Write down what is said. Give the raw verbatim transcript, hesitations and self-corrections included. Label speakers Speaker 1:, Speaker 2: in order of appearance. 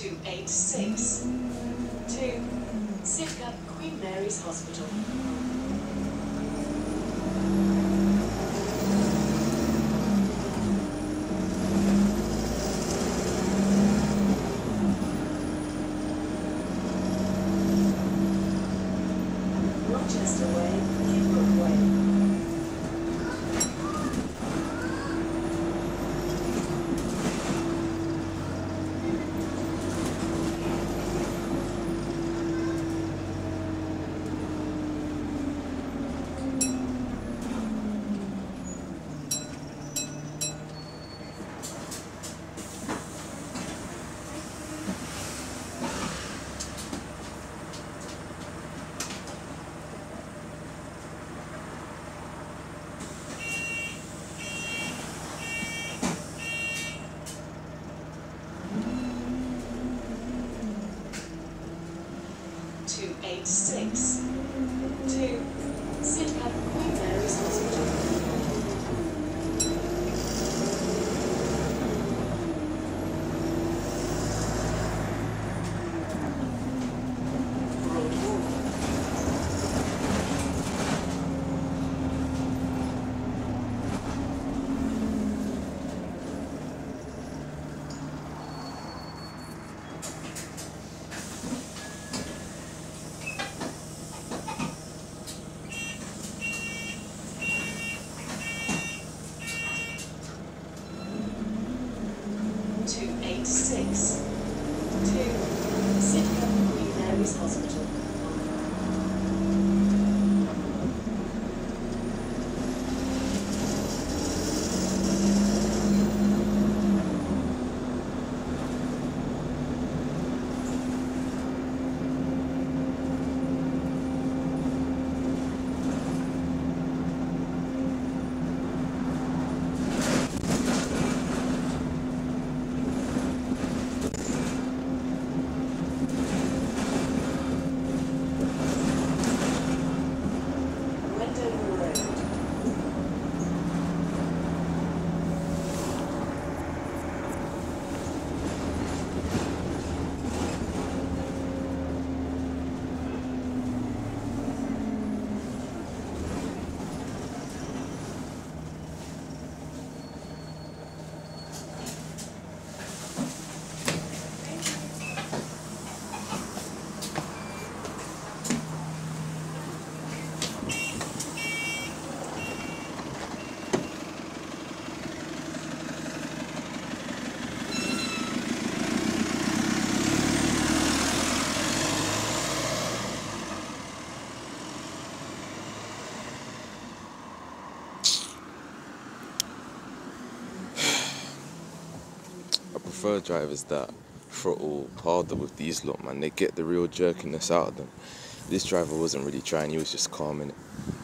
Speaker 1: two eight six to Sidcup Queen Mary's Hospital. Rochester Way, Kimbrook Way. two eight six to Sidcup Queen Mary's Hospital. two eight six to Sidcup Queen Mary's Hospital.
Speaker 2: I prefer drivers that throttle harder with these lot, man. They get the real jerkiness out of them. This driver wasn't really trying, he was just calming it.